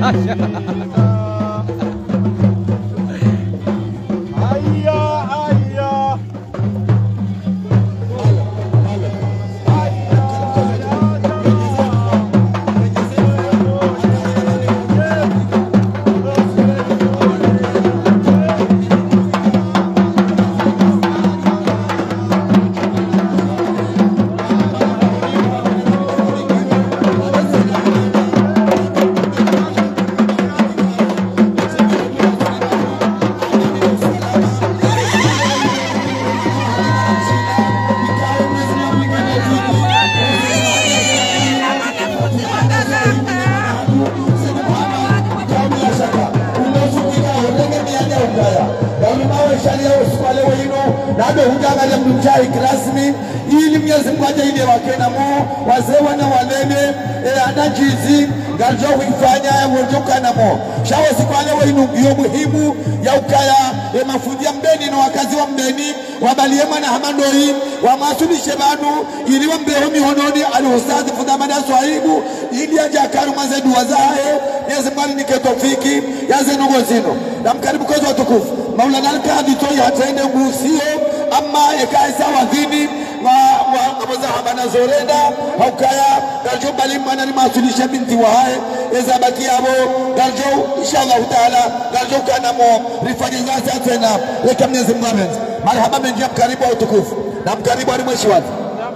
rasmi ili Mwenyezi Mungu ajalie wakena mo wazee wana walele anajizi galjo kuifanya wojokana mo shawo sikwale wenu hiyo muhimu ya ukaya mafudia mbeni na wakazi wa mbeni wabaliema na hamandoi wa masulishe banu ili wambeho mihononi alustadhi fudamana swahibu ili ajakaru mazedu wazae Mwenyezi Mungu ni ketofiki yaze nogozino na mkaribu kozo watukufu Maulana Al-Kadhi toi hatende ngusio ama ekaisa wadhini wazahaba zorenda haukaya galjo balimana ni masulisha binti wahae ezabaki yabo galjo inshallah taala galjo kana mo rifaji zasi atena leka Mwenyezi Mungu amen marhaba menjia mkaribu wa utukufu na mkaribu ali mweshi watu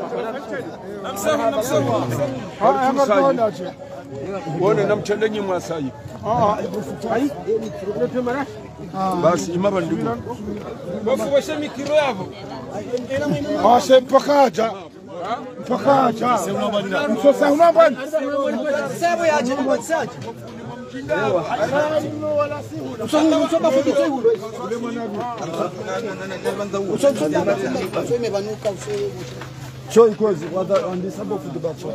Wone namchandenyi mwasayi basi imaba ndugu Bofu washe mikiro yavo Ashe mpakaja Msosa unabani Sabo ya jeni mwasaji Show because what on this about the bacho.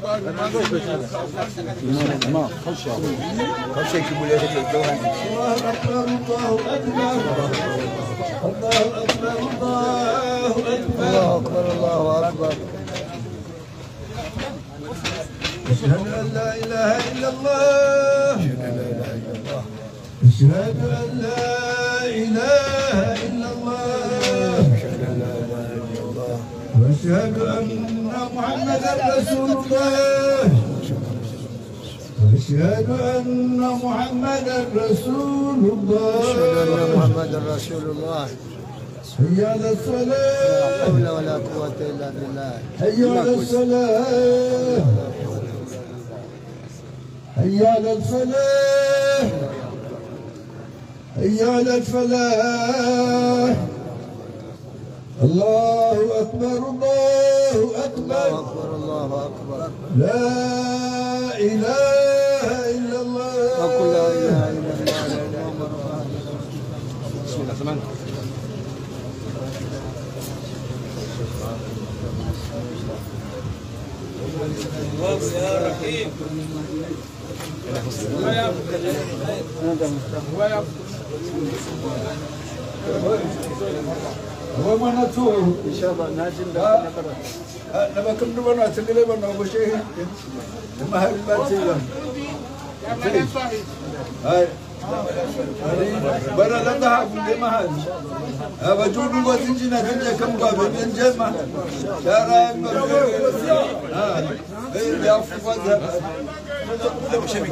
Ma, khasha. Khasha kibule الله أكبر الله أكبر أشهد أن لا إله إلا الله أشهد أن لا إله إلا الله أشهد أن محمدا رسول الله أشهد أن محمدا رسول الله أشهد أن محمدا رسول الله حي على الصلاة لا حول ولا قوة إلا بالله حي على الصلاة حي على الفلاح حي على الفلاح الله أكبر الله أكبر الله أكبر لا إله إلا الله وقل لا إله إلا الله بسم الله زمان يا رحيم وما نتوه إن شاء الله ناجم لما كم نبنا تقلي بنا وشيء ما هل باتيلا هاي برا لا تهاب لما هل وجود وزنجنا كنجا كم قابل جمع شارع يا فضل لو شبك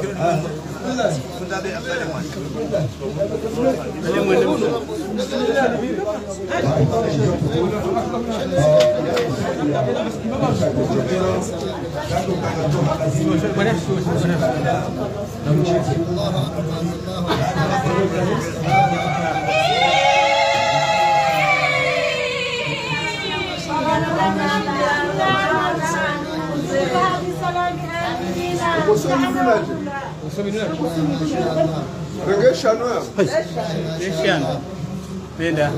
Benda.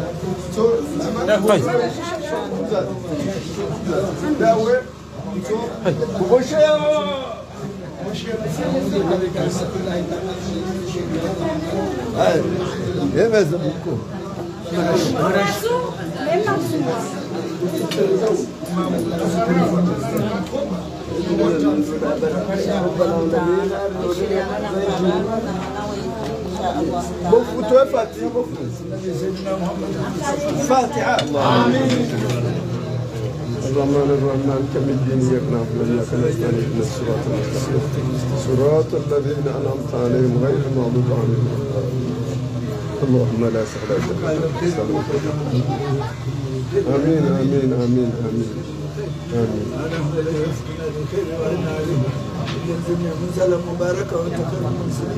الفاتحة. آمين. الرحمن الرحمن كم الدين يقنع فلنك نستعين من الصراط المستقيم صراط الذين أنعمت عليهم غير المغضوب عليهم. اللهم لا سهل إلا ما جعلته. آمين آمين آمين آمين آمين. منزل مباركة وتكرم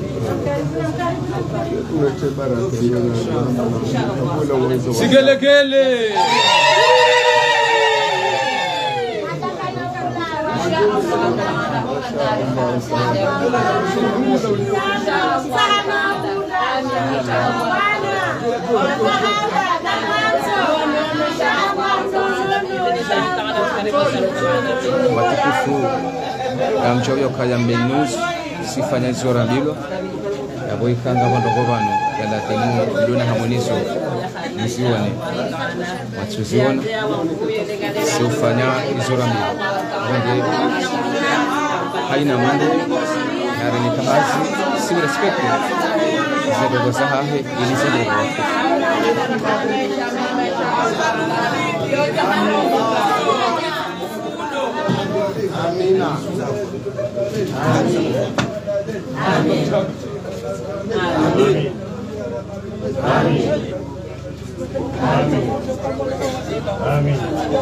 watukufu gamchoyo kaya menus sifanya zora bilo yaboikanga bandoko bano yalatemu bilona hamonizo misiwane watuziona sifanya zora bilo ndio haina mambo yare ni kazi si respect zebo sahahe ili zebo Amina. Amin. Amin. Amin. Amin. Amin.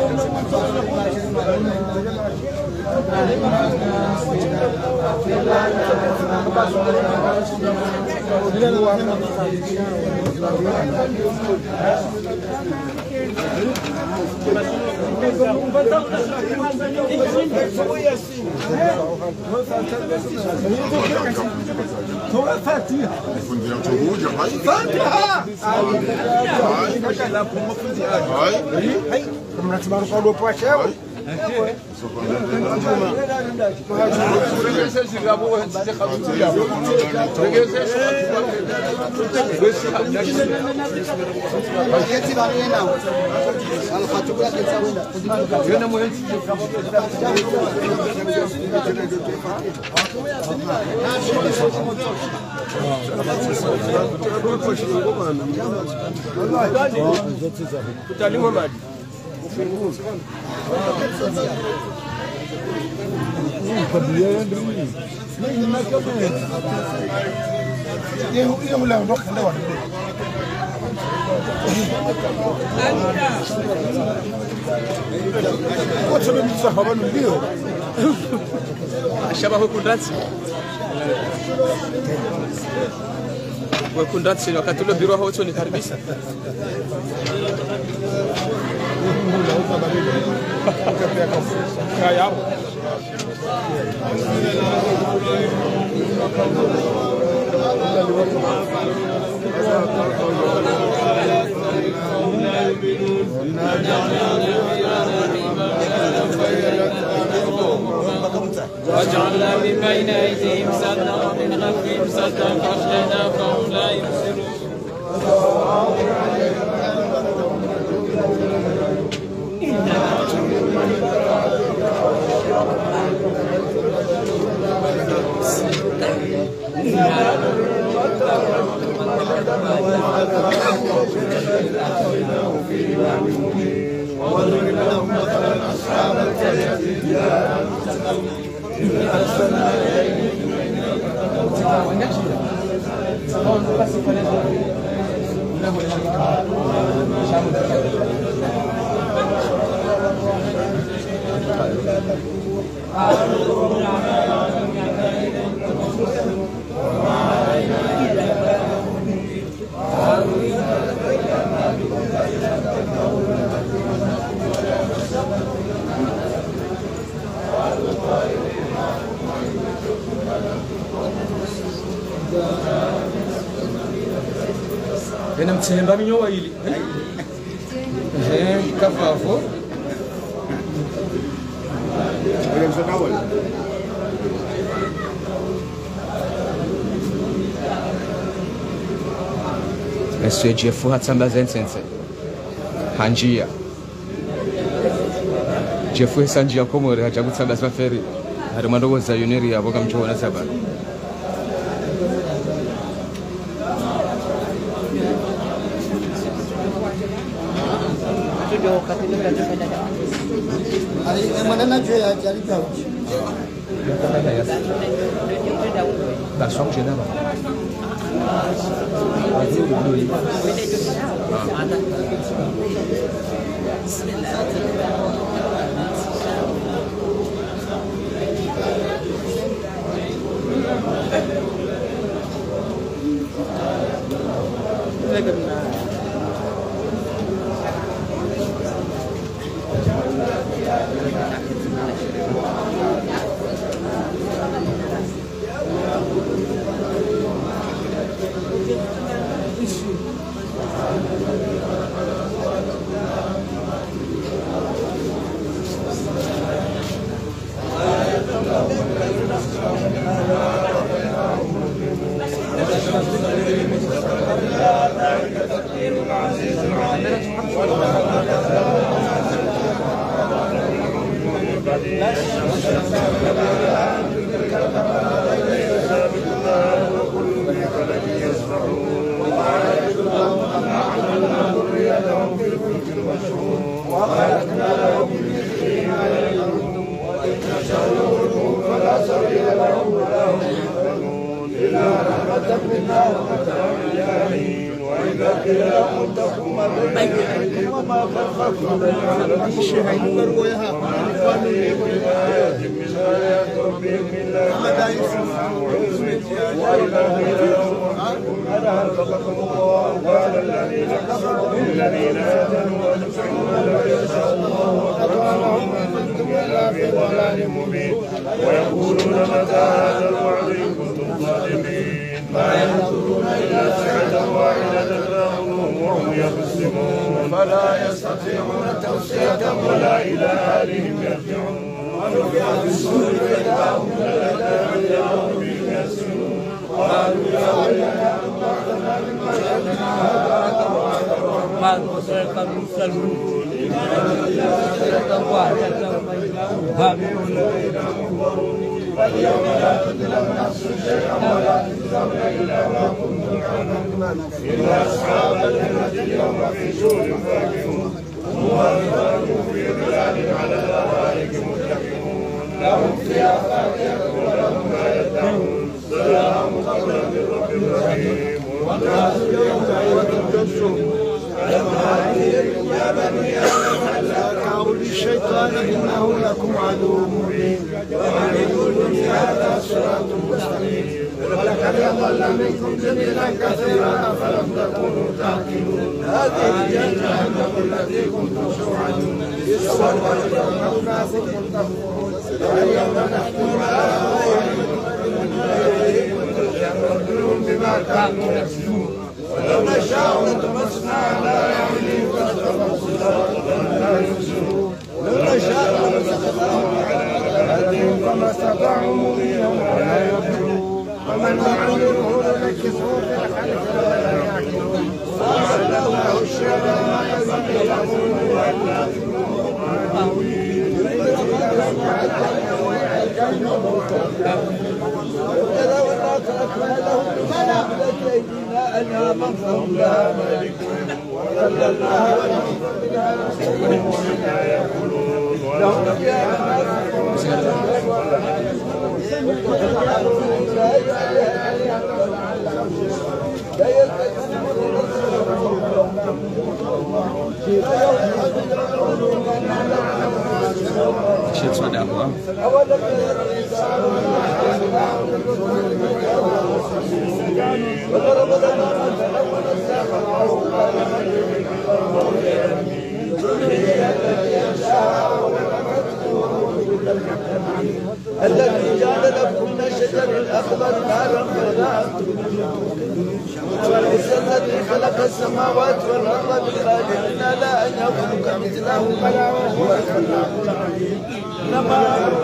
Shabahu kundatsi. Kundatsi wakati ule biro hao ni karibisa. Kaya. وجعلنا من بين أيديهم سدا ومن خلفهم سدا فأغشينا فهم لا يبصرون. Ena mtsemba minyowa ili. Kafafo. Monsieur Jefu hatsamba zensense. Hanjia. Jefu sanjia komore haja kutsamba safari. hari madogo za yuniri hapo kama mchoro na saba Mana je ya cari tahu. Dah song je dah. ويقولون متى هذا الوعد إن كنتم صادقين ما ينظرون إلا ساعة واحدة تأخذهم وهم يخصمون فلا يستطيعون توصية ولا إلى أهلهم يرجعون ونفخ في الصور فإذا هم إلى ربهم يسجدون قالوا يا ويلنا أطعنا مما شهدنا هذا وعد الرحمن وسيق المرسلون إن الذين كفروا فاليوم لا تظلم نفس شيئا ولا تجزون إلا ما كنتم تعملون إن أصحاب الجنة اليوم في شور فاكهون وأزواجهم في ظلال على الأرائك متكئون لهم فيها فاكهة ولهم ما يدعون سلام قولا من رب رحيم والناس اليوم يتجسون يا بني آدم لا تعبدوا الشيطان إنه لكم عدو مبين وأن يقولون هذا صراط مستقيم ولقد أضل منكم جبلا كثيرا أفلم تكونوا تعقلون هذه جهنم التي كنتم توعدون يسوع الناس كنتم تكفرون اليوم نحكم على أفواههم بما كانوا يكسبون ولو نشاء لطمسنا على أعينهم فاستبقوا الصراط فلا يبصرون لو نشاء لمسخناهم على مكانتهم فما استطاعوا مضيا ولا يبصرون ومن نعمره ننكسه في الخلق ولا يعقلون وأعلمناه الشر ما ينبغي له إلا أنها مغفر لها مالكون وذللناها ومما يأكلون ولهم فيها شيء صدق الله الذي جعل لكم من الشجر الأخضر نارا فأنتم وليس الذي خلق السماوات والأرض بقادر على أن يخلق مثله بلى وهو الخلاق العليم إنما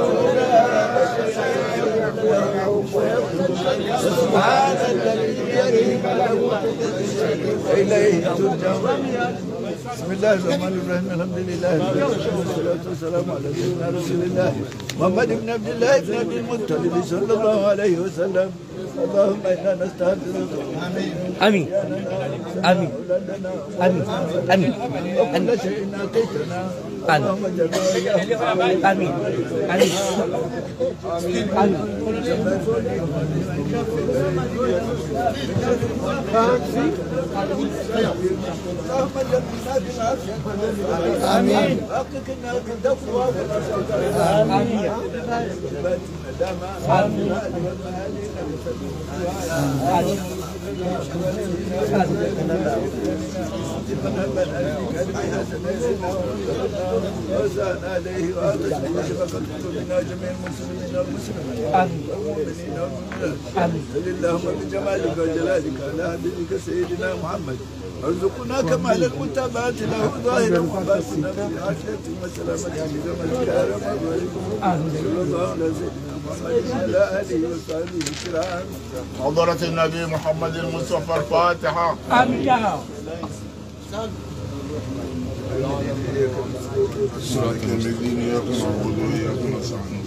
سبحان الذي بيده ملكوت كل شيء وإليه ترجعون بسم الله الرحمن الرحيم الحمد لله والصلاة والسلام على سيدنا رسول الله محمد بن عبد الله بن عبد المطلب صلى الله عليه وسلم اللهم إنا نستغفرك آمين آمين آمين آمين وكل شيء أعطيتنا اللهم جل آمين آمين آمين آمين حققنا بالتقوى آمين وزان عليه وآتنا وشفقة قلوبنا جميع المسلمين والمسلمين والمؤمنين والمؤمنات اللهم بجمالك وجلالك على حبيبك سيدنا محمد ارزقنا كمال المتابعة له ظاهرا وباطنا بعافية وسلامة بزمن الكرم صلى الله على سيدنا محمد وعلى آله وصحبه الكرام. حضرة النبي محمد المصطفى الفاتحة. آمين يا رب. صراط الذين إياك نعبد وإياك نستعين.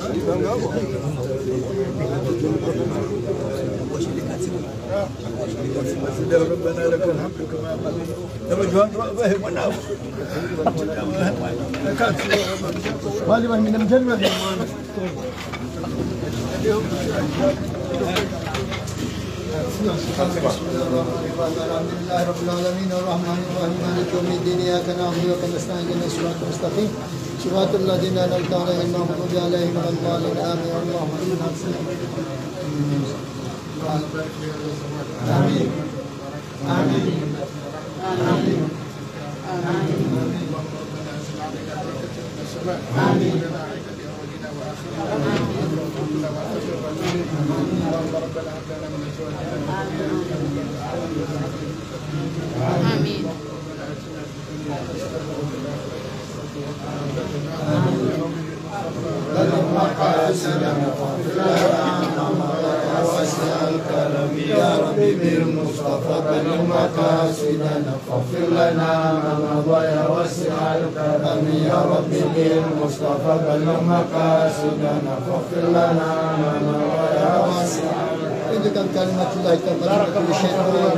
ربنا لك الحمد كما قضيت وجهان رأبه مناف غالبا من الجنة الحمد لله رب العالمين الرحمن الرحيم مالك يوم الدين إياك نعبد وإياك نستعين اهدنا الصراط المستقيم صراط الذين أنعمت عليهم غير المغضوب عليهم ولا الضالين آمين اللهم آمين آمين آمين آمين يا ربي بالمصطفى بلغ مقاصدنا فاغفر لنا ما مضى يا واسع الكرم يا ربي بالمصطفى بلغ مقاصدنا فاغفر لنا ما مضى يا واسع الكرم إنك كلمة الله تبارك كل شيء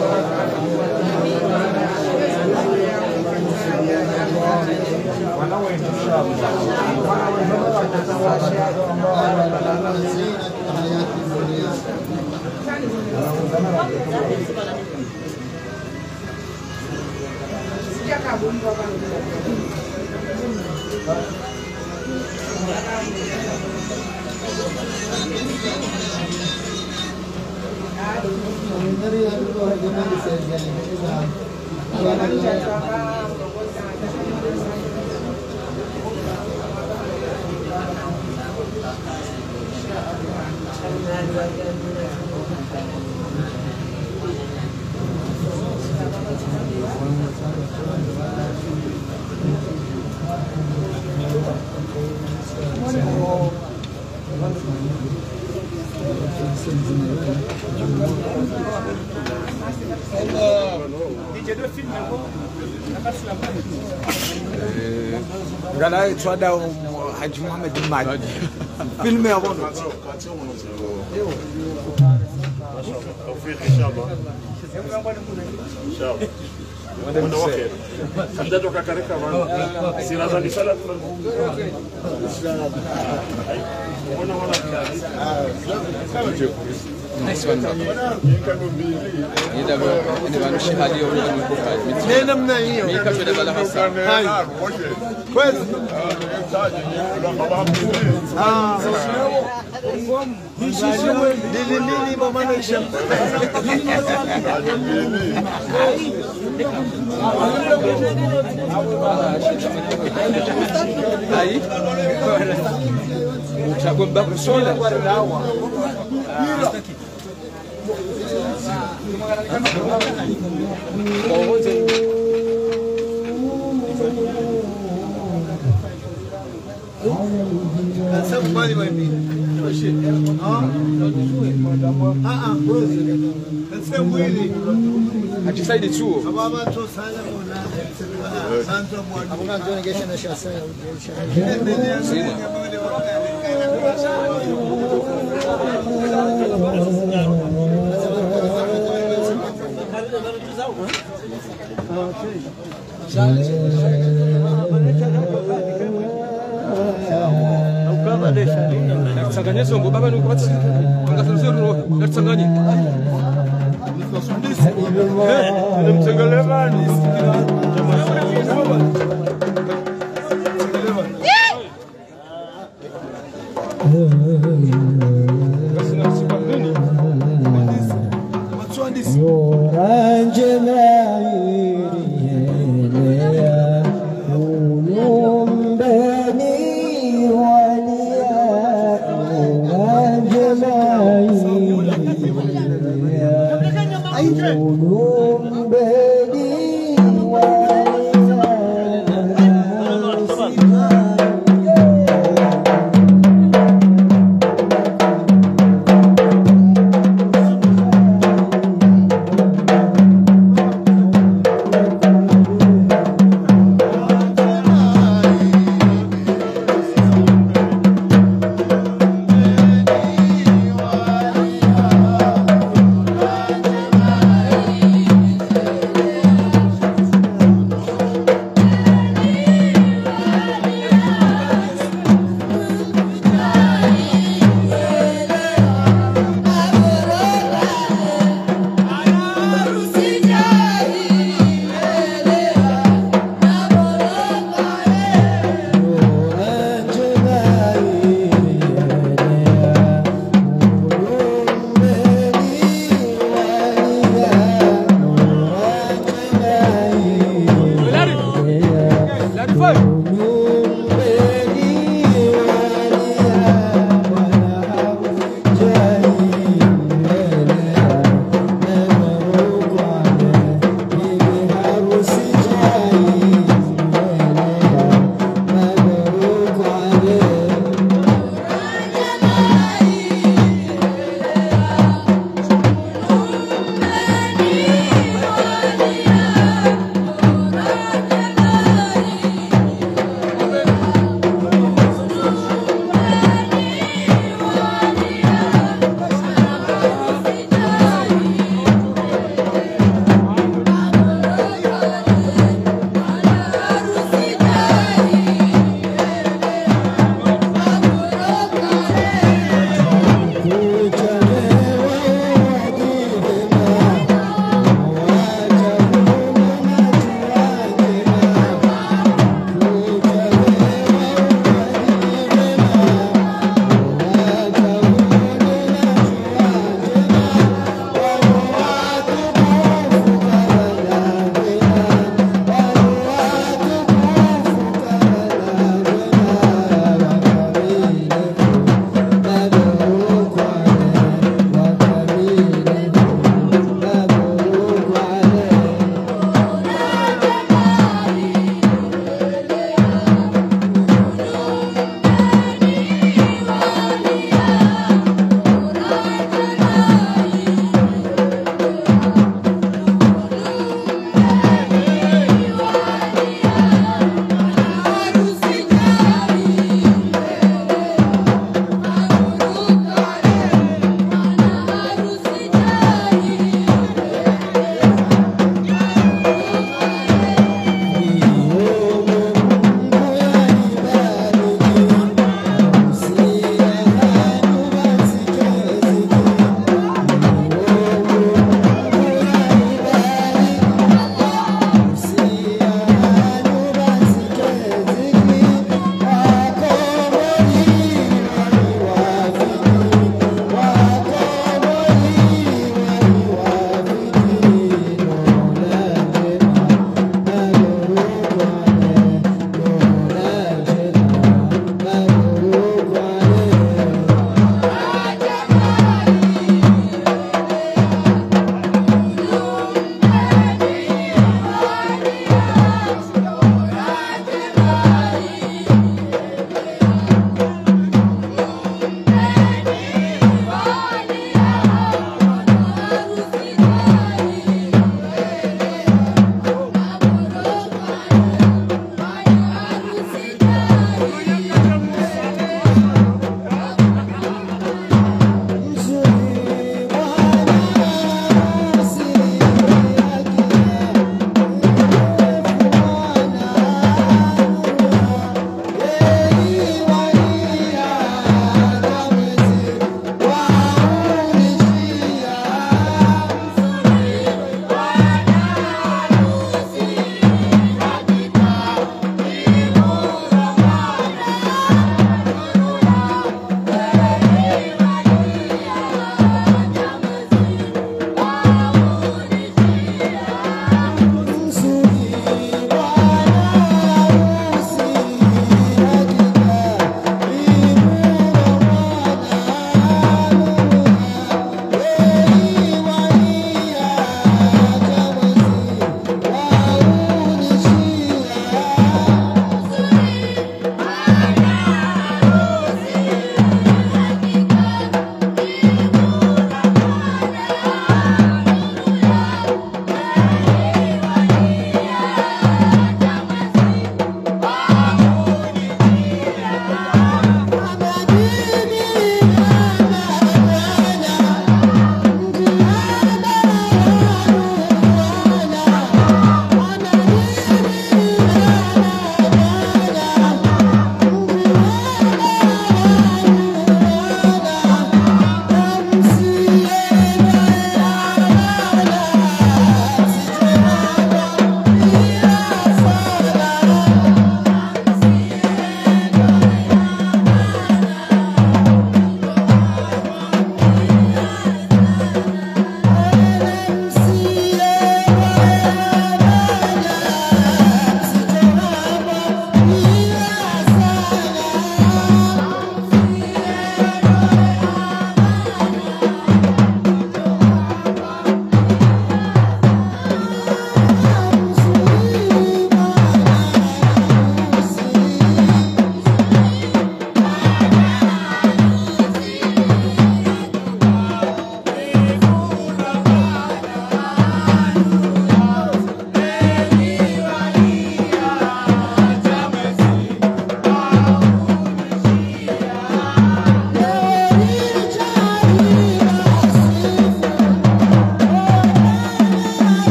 الحياة الدنيا Gala twada Haji Muhammad bin Mahdi. Filme avant. توفيق إن شاء الله. إن شاء الله. وانا وخير. حمدتك كريكا وانا سيرازا لسالة وانا Nice one. Ida ba ina ba shi hali yau da muku kai. Ne namna hiyo. Ni kafe da bala hasa. Kweli. Nini bamaanisha Aí. Chegou bem com sola. sabu mali wani Hajisaidi chuo. Nakuchanganya sombo baba nukwatsi. Angafunze roho, nakuchanganya. Nimtsengelevani.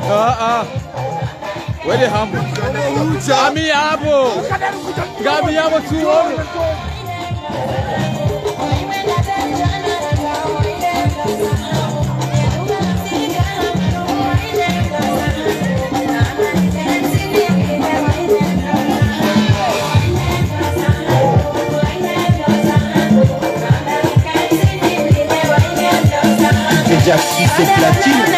Wede hapo. Ami hapo. Gabi hapo tuone. Jackie c'est platine.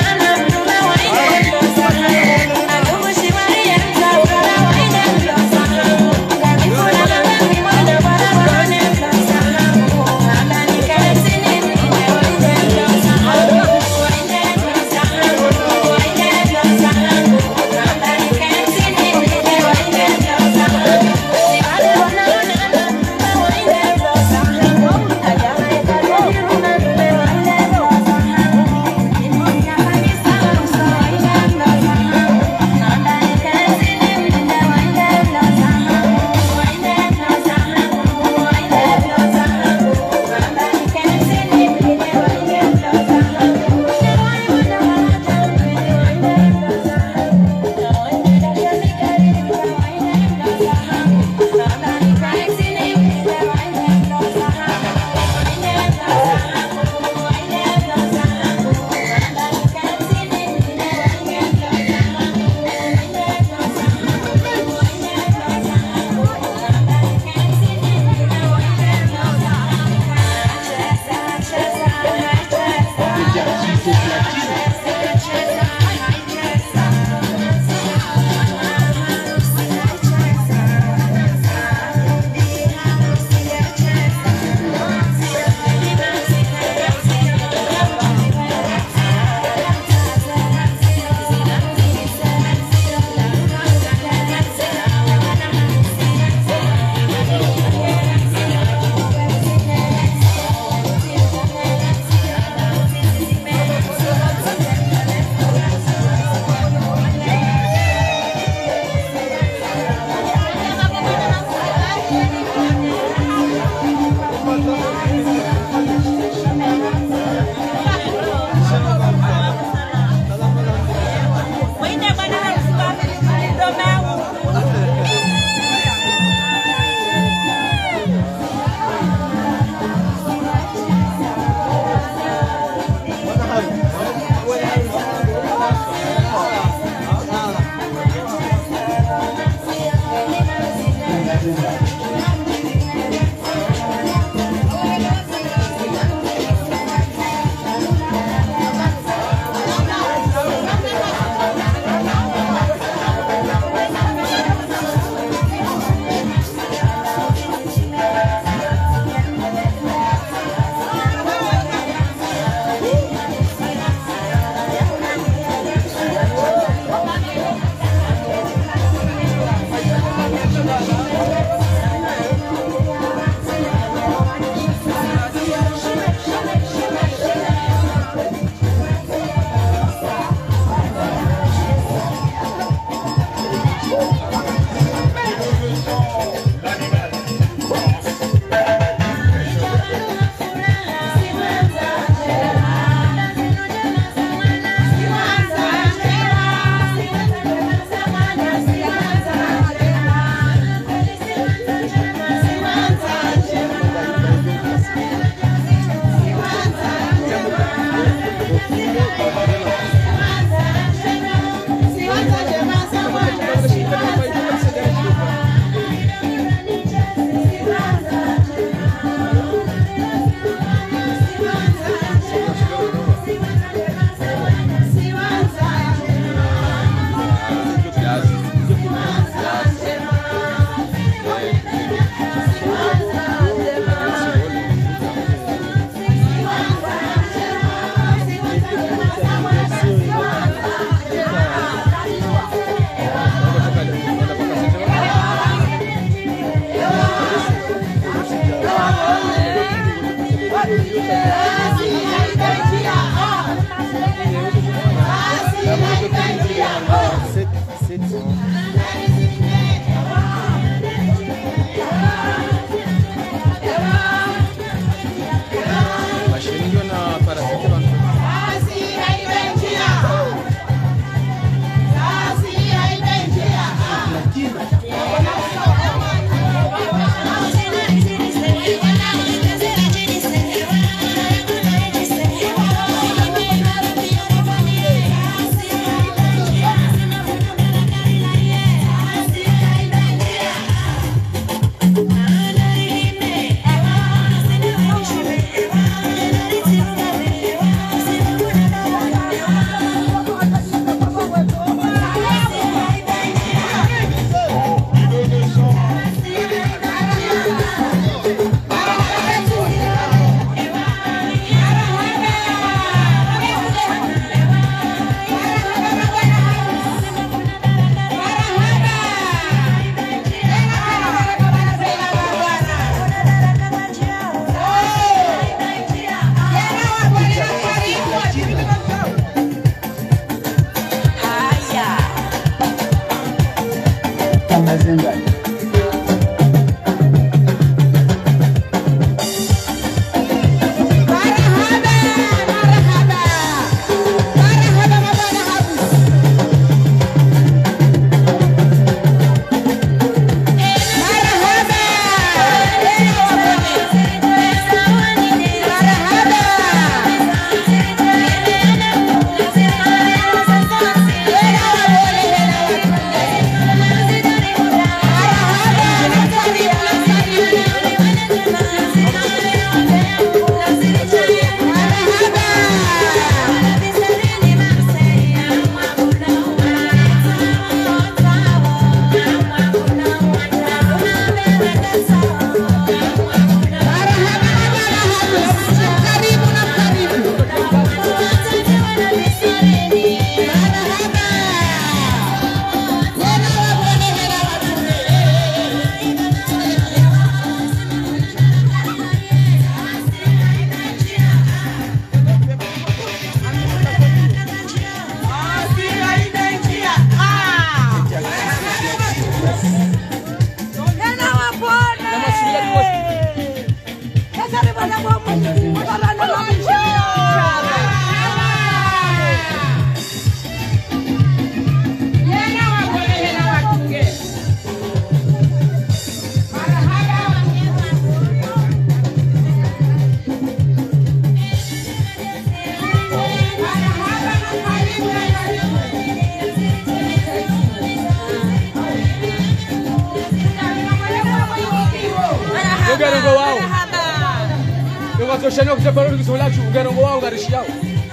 Wazoshana kusafari kuzola chungano ngo wao garishiyao.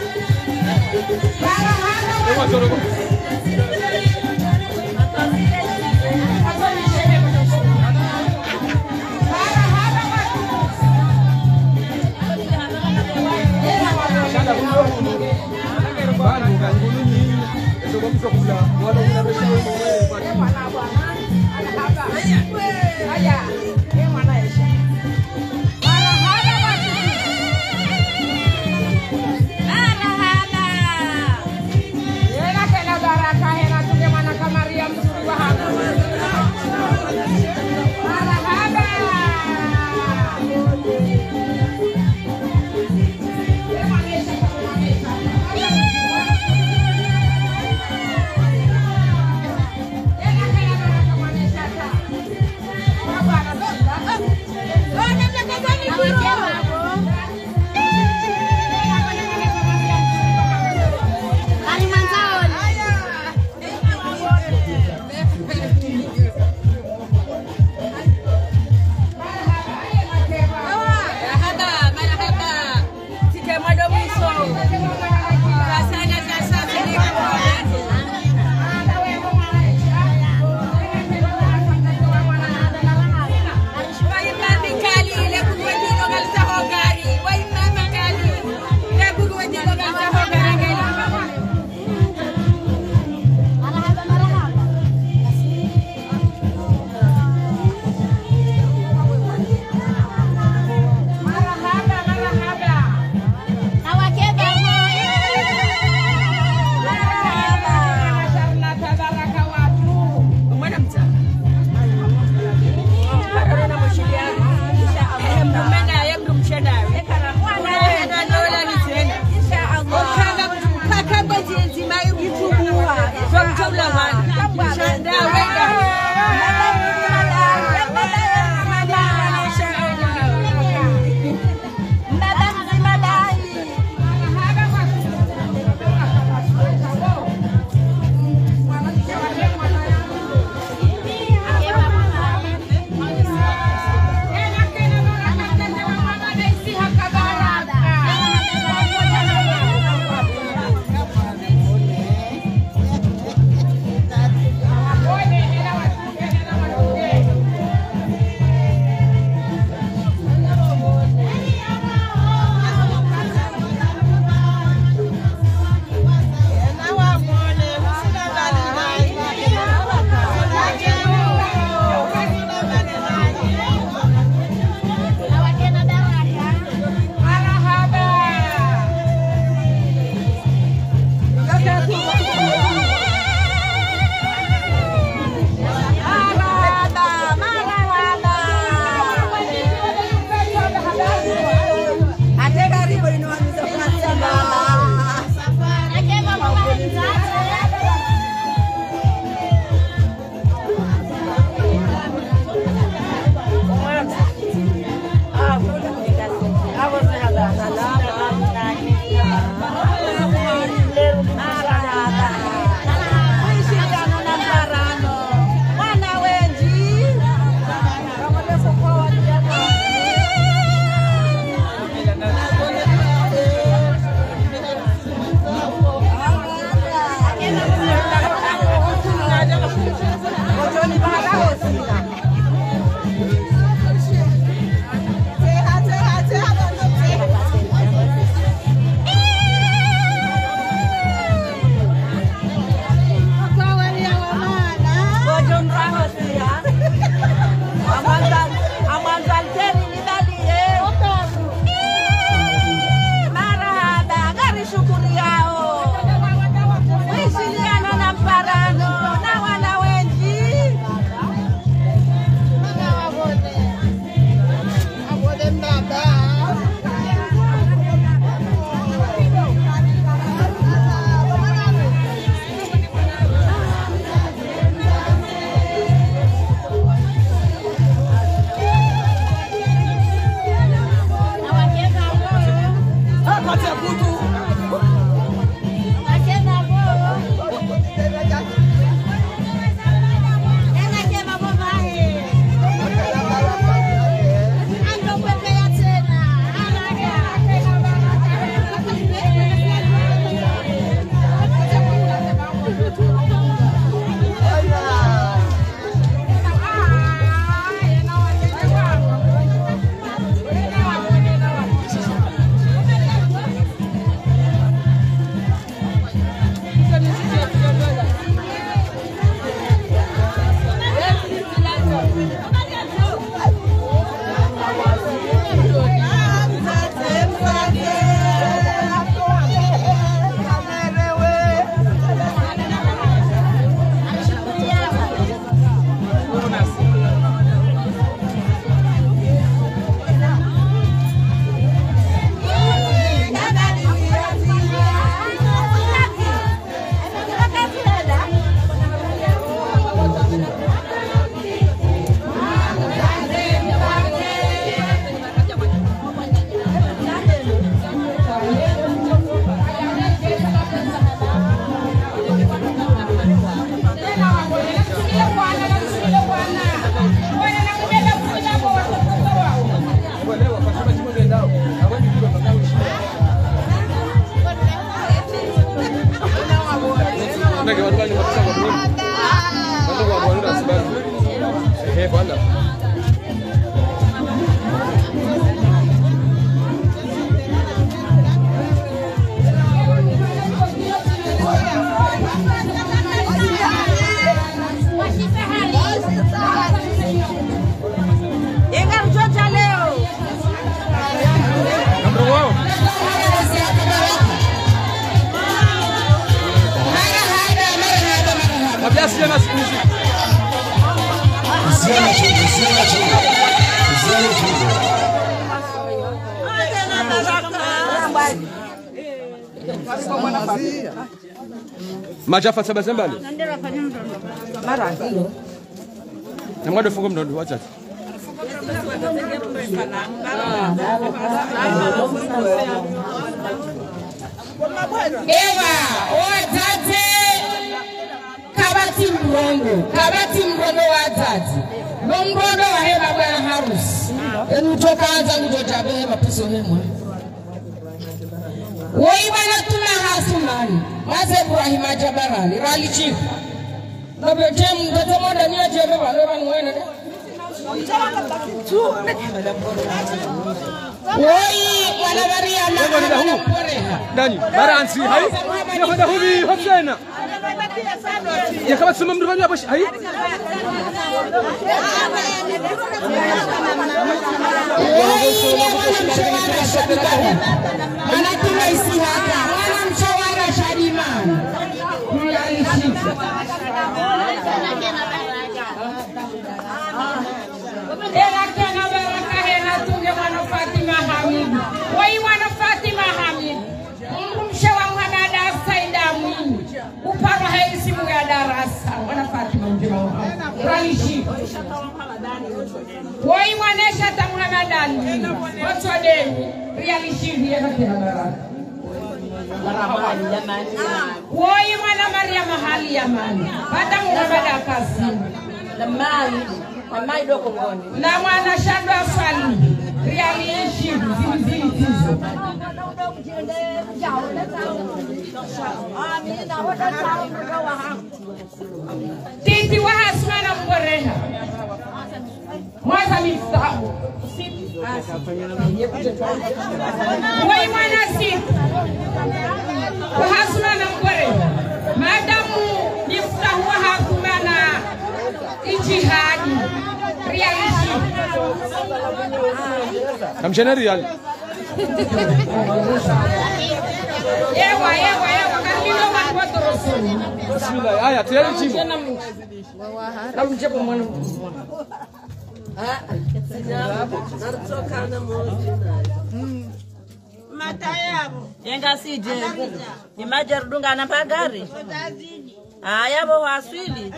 Ewa zoro. Majafa sabazembali. Mara hiyo. Na mwado fungo mdondo wacha. Ewa, watate kabati mgondo watate. Mgondo wa heba bwana harusi. Enutoka anza kujojabe heba piso hemwe. Woi bana tuna hasumani. Maze Ibrahim Jabarani rali chief. Nobete mtoto moda ni ajebe bana nwene. Woi wala baria na Dani baransi hai yakwenda hubi hosena yakaba sema mndu wanyu hapo hai ana tunaisi hapa wana mshawara shadimani Ela kana baraka hena tunge mwana Fatima Hamid. Wai mwana Fatima Hamid. Mungu mshawa mwana Saida Mwinyi. Upara hei simu ya darasa. Mwana Fatima mjema Ralishi. Wai mwana Shata Muhammadani. Watu wa deni. Rialishi hiya kakina baraka. Wai mwana Maria Mahali Yamani. Bata Muhammad Kasim. Lamai. Amai doko ngoni. Na mwana Shando Afali. Rialishi zili tizo. Titi wa Hasmana Mboreha. Mwaza Miftahu. Wai mwana Siti. Wa Hasmana Mboreha. Madamu Miftahu wa Hakumana Ijihadi. Rialishi. Kamshana real. Ewa kamilo watu rosoni. Bismillah aya tayari chimo. Na mjepo mwana. Matayabo. Yenga sije. Ni majarudunga na pagari. Yabo waswili.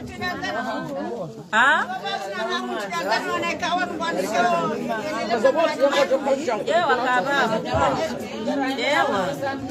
Yewa kaba. Yewa.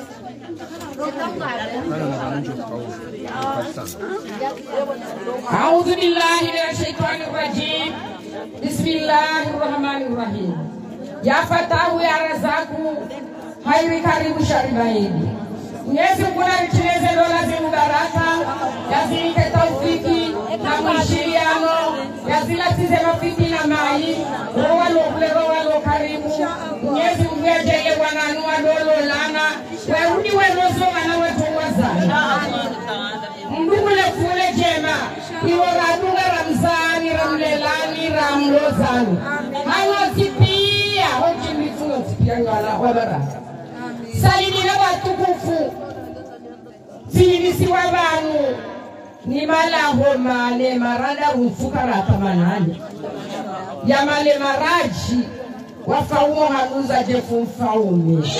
A'udhu billahi minash shaitanir rajim. Bismillahirrahmanirrahim. Ya Fatahu ya Razaku. Hairi karibu sharibaidi. Mwenyezi Mungu anicheze dola zenu baraka, yazilike taufiki na mwishiriano, yazilatize mafiki na mai, roho lo karibu. Mwenyezi Mungu ajele wananua dolo lana, warudi werozo wanawetu wazana. Mdugule fule jema, iwo radunga ramzani, ramlelani, ramlozani. Hawa zipia, hoji mifuno zipia ngala wabara. Salidina watukufu Zilisi wabanu ni malaho male marada umfukara tamanani ya male maraji wafaumo hanuza jefu mfaume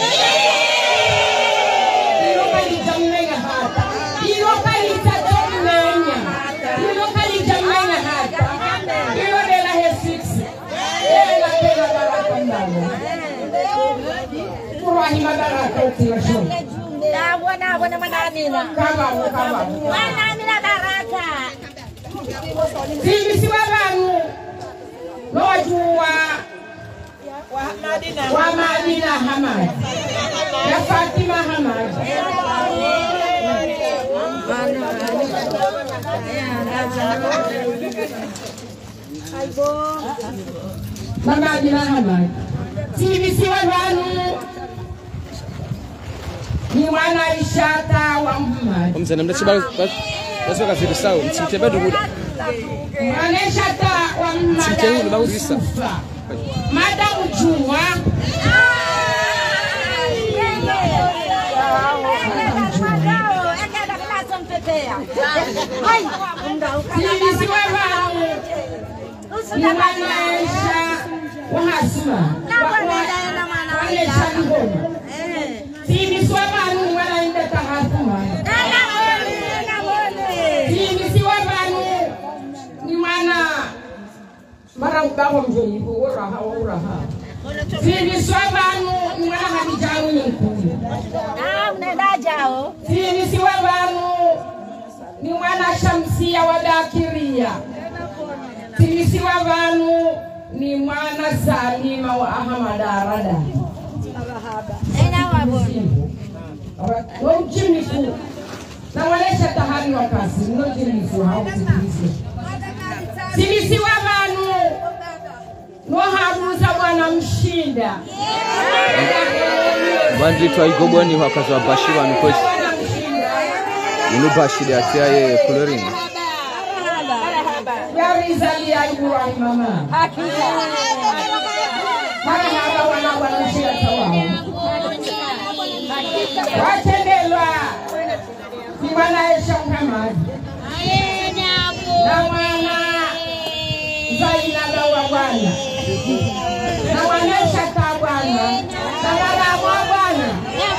Iloka lijamenga hata Iloka lijamenga hata Ilo dela he 6 Ela tena baraka ndano Kurwahi madaraka ukiwa shoni Wana manamina. Kama. Manamina baraka. Zilisi wabanu Lojua wa Madina Hamad ya Fatima Hamad Madina Hamad Zilisi wabanu ni mwana Ishata wa Muhammad. Mzee mdachi basi wakafiri sawa msimtebe duguda. Mwana Ishata wa Muhammad. Msimtebe duguda urisa. Madamu Juma. Sisi wabao. Ni mwana Isha wa Hasma. Wale Shangoma. Sisi wabao wanaenda mwana ubako mjoyipo uraha uraha Fili swabanu mwana hadijaru nyunkulu unaenda jao Fili swabanu ni mwana Shamsia wa Dakiria Fili swabanu ni mwana Salima wa Ahmad Arada Mjimifu na walesha tahari wa kasi mjimifu hao Silisi wa vanu Noharuza wana mshinda Bandi twaigobwa ni wakazi wa Bashir wanukosi Inu Bashir atia ye coloring Yarizali ya Ibrahim mama Hakika Marahaba wana mshinda tawa Watendelwa ni mwana Esha Muhammad na mwana Zainaba wa Bwana na wanesha ta Bwana na wala wa Bwana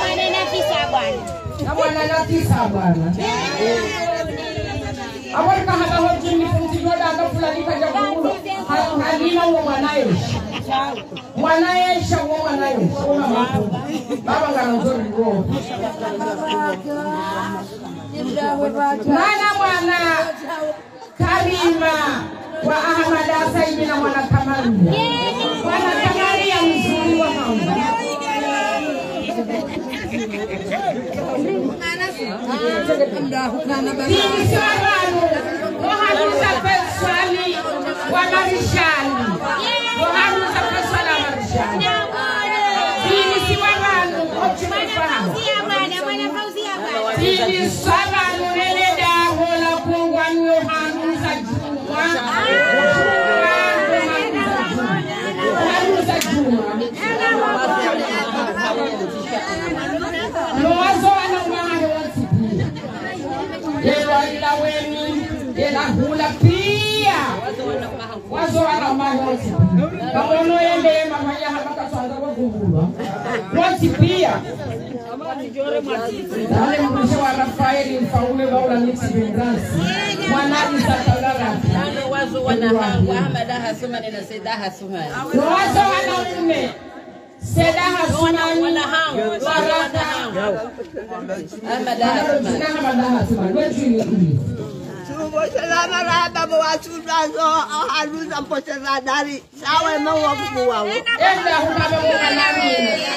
na mwana Nafisa Bwana Awarika hata hoji mfuntigoda anga fulani kaja kuhula halina uwa mwanaesha uwa mwanaesha uwa mafu baba ngana nzori uwa nana mwana Karima wa Ahmad Saidi na mwana Kamaria mwana Kamaria mzuri wa mamba Dini Siwaganu Mohanuza Peswali wa Marishani Mohanuza Peswali wa Marishani Dini Siwaganu Ochimafahamu Dini Siwaganu Neleda Hola Kungwa Mohanuza Juma Mohanuza Juma Loazo wana Yela ila weni, yela hula pia wazo wana mahoti kamono yende mamanya hapaka sanda wakumbulwa wati pia nale mwisho wa Rafaeli mfaume waula mixi bengansi mwanadi satalara wazo wana hangu Ahmad Hasuma nina Seda Hasuma wazo wana ume Seda Hasuma wana hangu Baraka Ahmad Hasuma Selama rata mewasudazo haluza mpoteza dari sawe mawa kubuwa enda hukame mwanami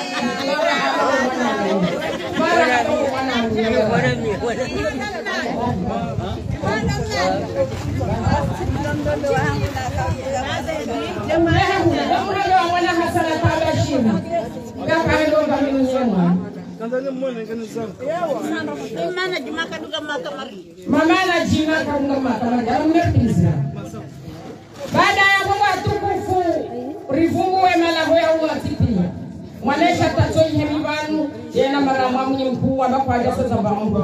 Mana jimaka duka makamari mama na jina kaunga makamari amertiza baada ya Mungu atukufu rifungue malaho ya uatipi mwanesha tatoi hemibanu yena mara mwamunye mkuu wa bakwaja sasa ba Mungu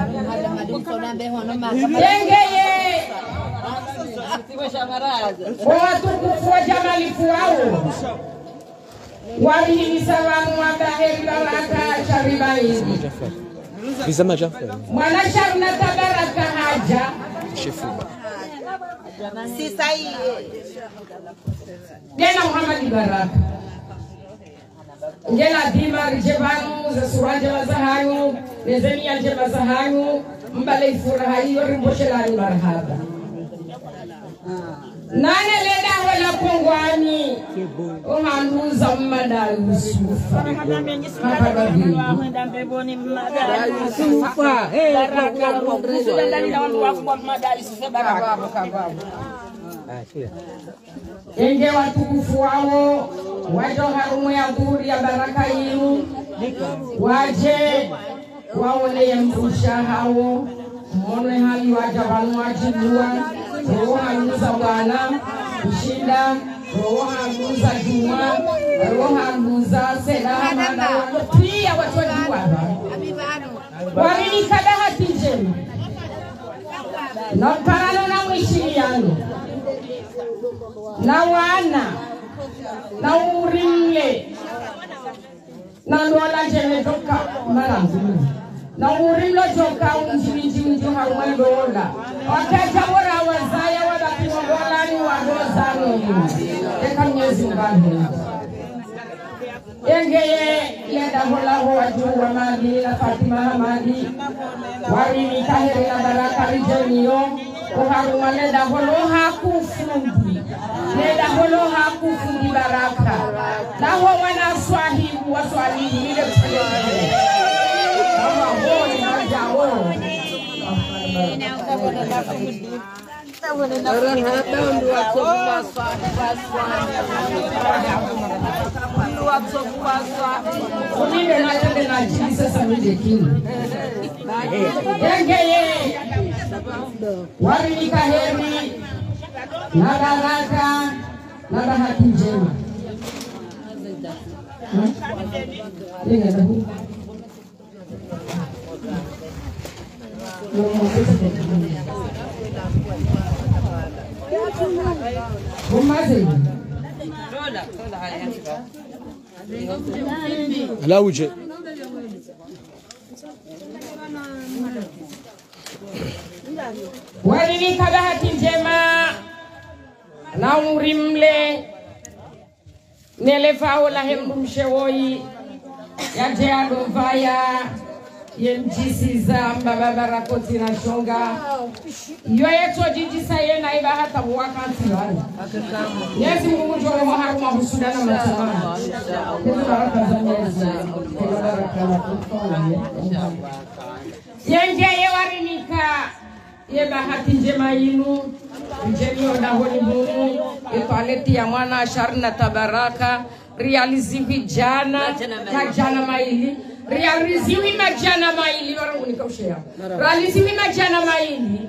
yengeye watukufu wa jamalifu wao walihimisa wanu wakaheri baraka sharibaini Bizama Jaffer mwanasha na tabaraka haja Shefu Sisai Gena Muhammad Baraka Gena Dima Rijebanu za Suraja Mazahanyu Nezemi Anje Mazahanyu Mbale ifuraha hiyo rimboshelani marhaba Nane leda wala kongwani Ohanduza mmada Yusufa Mababa Bibi Enge watukufu wao wajo harumu ya dhuri ya baraka yinu waje waone mrusha hao mwone hali waja wanu wajibua roho hanuza wana kushinda roho hanuza juma roho hanuza selaha na pia watu wajua warini kada hati njema na parano na mwishiriano na wana na urimle na ndola jeme toka marangu na urilo joka unjinji harumwendola wakati bora wazaya wadakiongolani wadozano eka Mwenyezi Mungu Yengeye yenda hola wajuu wa mali na Fatima Hamadi wali tahiri na baraka rijeniyo uharuma leda holo hakufundi baraka na ho wana swahibu wa swahili ile kusele kama honi na jao Kuminde na tende na jini sasa mwende kini Yengeye Warilika heri na baraka na bahati njema لا وجه Warilika bahati njema na urimle nelefa ola hembu mshewoi ya teado vaya yemjisi za mbabara koti na shonga yoye tojijisa yena iba hata wakati wani Mwenyezi Mungu jwa haruma husudana matamani hizi baraka za Mwenyezi Mungu baraka na kufanya yengeye warilika ye bahati njema yinu njemio na honi Mungu ipaleti ya mwana ashari na tabaraka realiziwi jana majana maili realiziwi majana maili warangu nikaushea realiziwi majana maili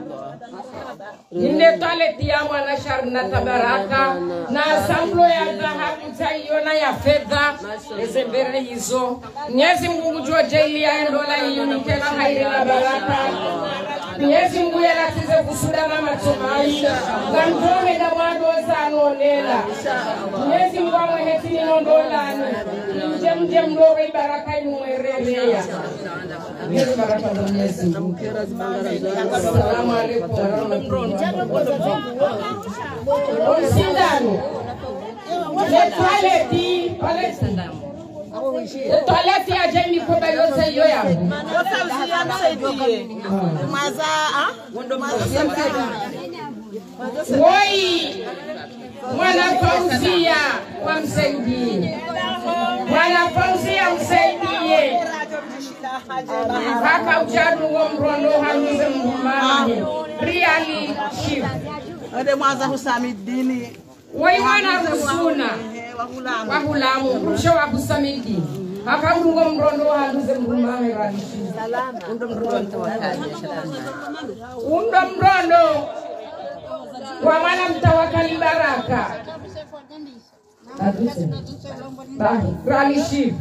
ine taleti ya mwana ashari na tabaraka na asamblo ya dhahabu taiona ya fedha ezembere hizo Mwenyezi Mungu jua jaili ya endola yunikela hairi na baraka Mwenyezi Mungu yalatize kusudana matumai na mjone na wadoza anonela Mwenyezi Mungu amwehetini nondolani mje mdowe baraka inuerelea Mwenyezi baraka za Mwenyezi Mungu Assalamu alaikum warahmatullahi Sindano Letwaleti Palestina Toilette ya Jamie Koba yote hiyo yangu. Woi mwana Fauzia wamsaidie. Mwana Fauzia msaidie. Haka ujadu wa mrondo hanuze mhumani. Really ship. Ade mwanza Husamidini. Woi wana rusuna. Wahulamu msho wa Husamidi haka ungo mrondo hanuze mhumani ranishi undo mrondo wa mwana mtawakali baraka Bahi ranishi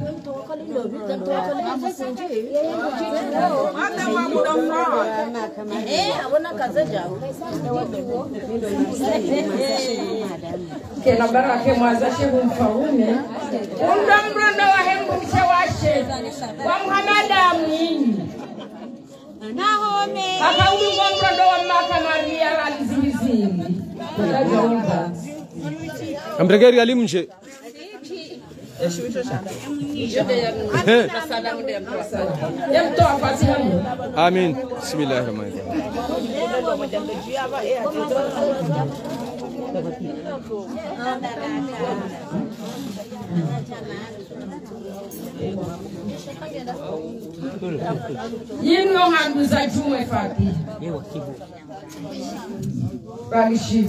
kena baraka mwazashe mfaume undo mrondo wa hembu mshewashe wa Muhammada mwini Nahome haka ungo mrondo wa maka Maria ralizimizimi Amregeri alimje Amin. Bismillahirrahmanirrahim. Yino hangu za jume fati Ranishi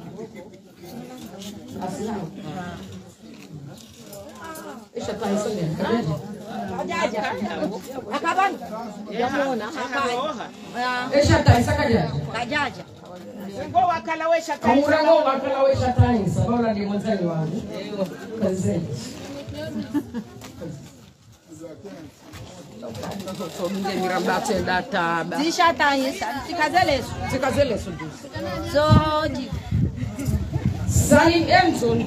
Asalamu Isha taisone kajaja akaban yamona akaja Isha taisa kajaja ngo wakalawesha taisa kamura ngo wakalawesha taisa bora ni mwanzani wangu kaze so minde mirambate data zisha taisa tikazeleso zoji Salim Mzon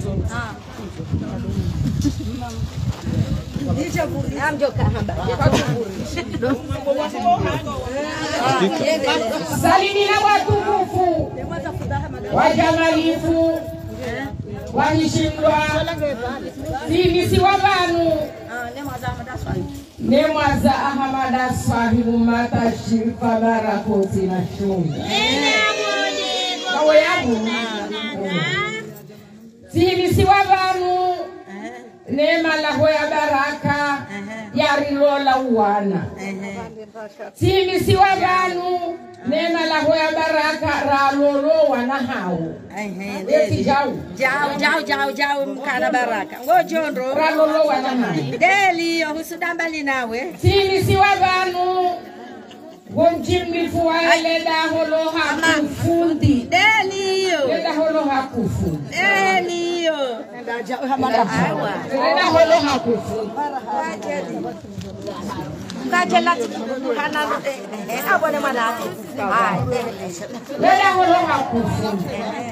Amjo kahamba. Salimina watukufu wajamalifu wanishindwa sivisi wabanu nemwaza Ahmada Swahibu mata shirifa barakoti na shunga kawe yangu sivisi wabanu nema laho ya baraka yarilola uwana sivisi wabanu nema laho ya baraka ralolo wana hao eti Jau mkana baraka ngojondo ralolo wana hao deli yo husudambali nawe sivisi wabanu Gomjimbifu wa leda holo hakufundi leda holo hakufundi leda holo hakufundi leda holo hakufundi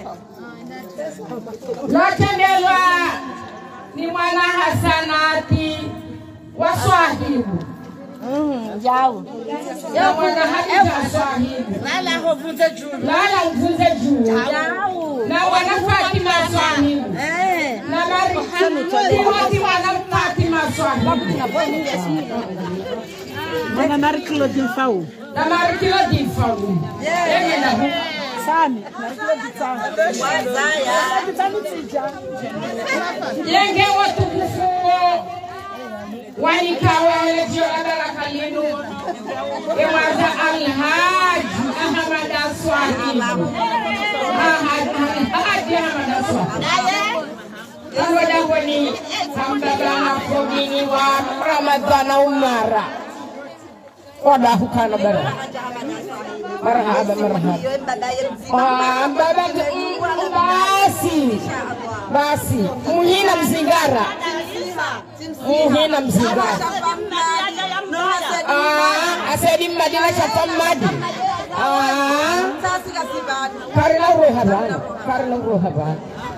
Lotendelwa ni mwana Hasanati wa Swahibu Jau. Ya mwana Hadija Swahibu Lala hovunze juu. Lala mvunze juu. Jau. Na wana Fatima Swahibu na Timothy wana Fatima Swahibu Wana Marie Claudine Fau. na Marie Claudine Fau Yeye na Sami. Yenge watukufu wanikawa walejio adaraka linu Ewaza Alhaji Ahmada Swahibu Alhaji Ahmada Swahibu Alwada wani Hambabana Fogini wa Ramadhana Umara Wada hukana bara Marhaba Mbaba Basi Muhina Mzingara Muhina Mzingara Asedi Madina Chafamadi Karila Rohabana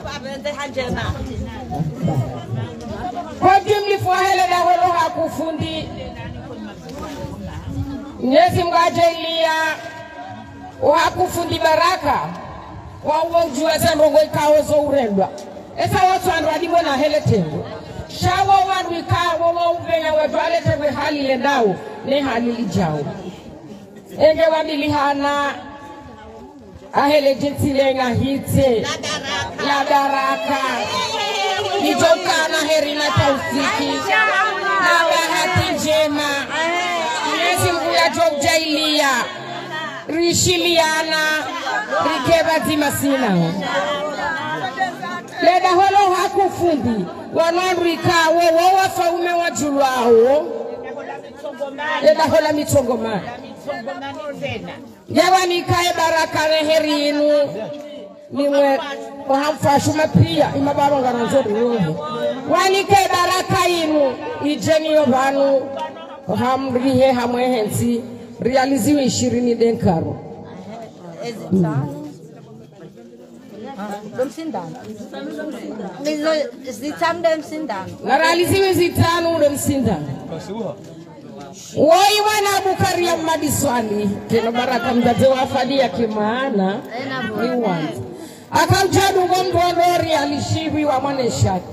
Kwa jumli fuahele da holo hakufundi Nyezi mgajelia Wakufundi baraka Wawo ujua zanrongo ikaozo urendwa Esa watu anradimu na hele tengo Shawa wanu ikawo wa ubenya wajwale tewe hali lendao Ne hali lijao Enge wamilihana Ahele jinsi lenga hite La daraka Nijoka na heri na taufiki Na bahati njema Nyezi mbuya jogjailia Rishiliana Rikeba zimasina Leda holo hakufundi Wanandrika wewe wafaume wajulao Leda hola mitongomani Yawa nikae baraka reheri inu Niwe Wahamfashuma pia Imabaro ngaranzori uwe Wanikae baraka inu Ijeni yobanu Wahamrihe hamwehensi Realiziwe 20 denkaro Naraliziwe zitano ule msindano Woi wana Bukaria Madiswani Kena baraka mdate wafadia kimaana Ni wanzi Akaujadu ngomdondori alishibi wa mwaneshaki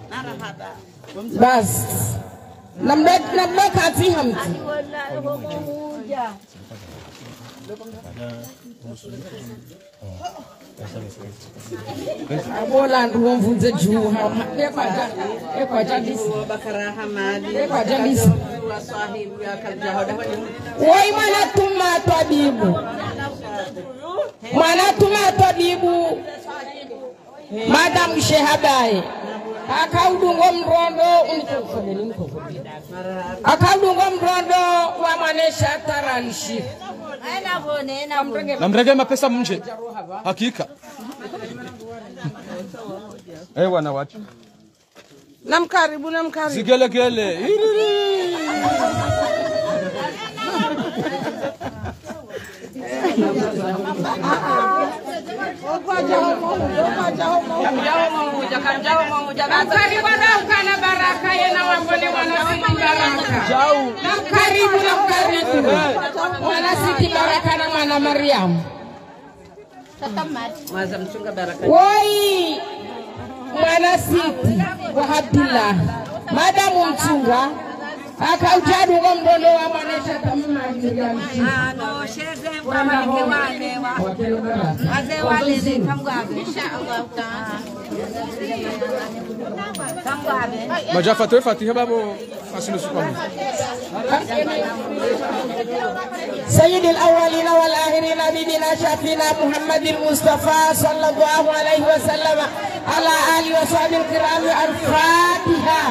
Bas Namdaka ati hamti Abola nduwa mvunze juu Ekwa jadisi Woi mwana tuma tabibu Madam Shehabaye Akaudungo mrondo wa mwanesha taralishi Namrege mapesa mnje hakika wana watu Namkaribu Zigelegele Karibu na baraka yena wapone wanasiki baraka. Karibu Mwana Siti Baraka na mwana Mariam. Mwanza mchunga Baraka. Woi Mwana Siti wa Abdullah. Madamu mchunga akautadu kwa mdondo wa mwanesha tamima Mariam. No sheze wake wale wazee wale ni kamgwabe inshallah taala. Majafa tu Fatiha babo asinu sukoni. سيد الأولين والآخرين نبينا شفينا محمد المصطفى صلى الله عليه وسلم على آله وصحبه الكرام الفاتحة.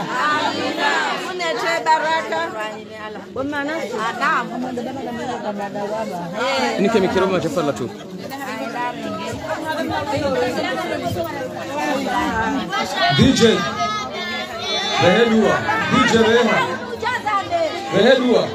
Ini kami kira Majafa lah tu. DJ Rehe dua. DJ Rehe dua.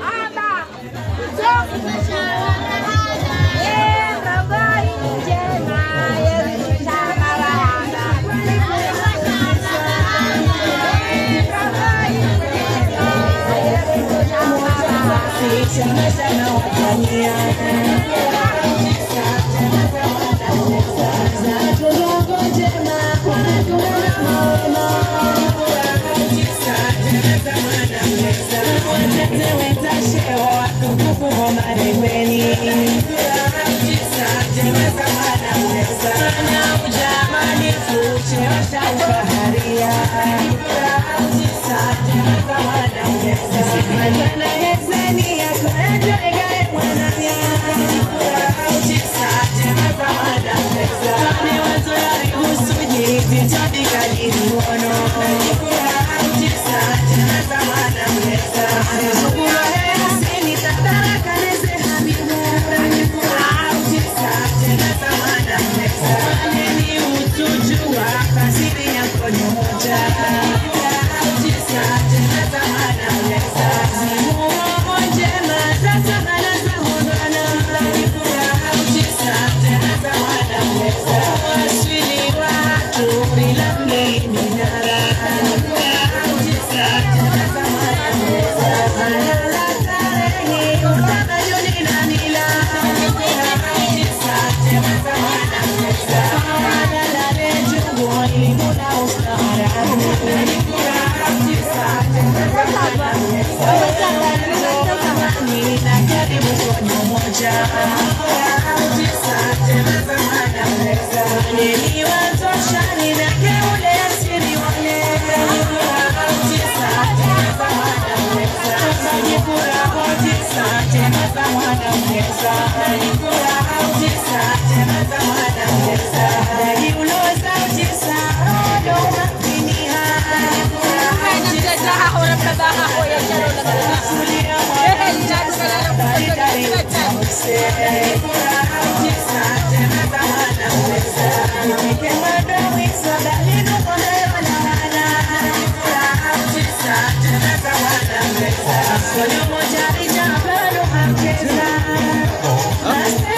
Let's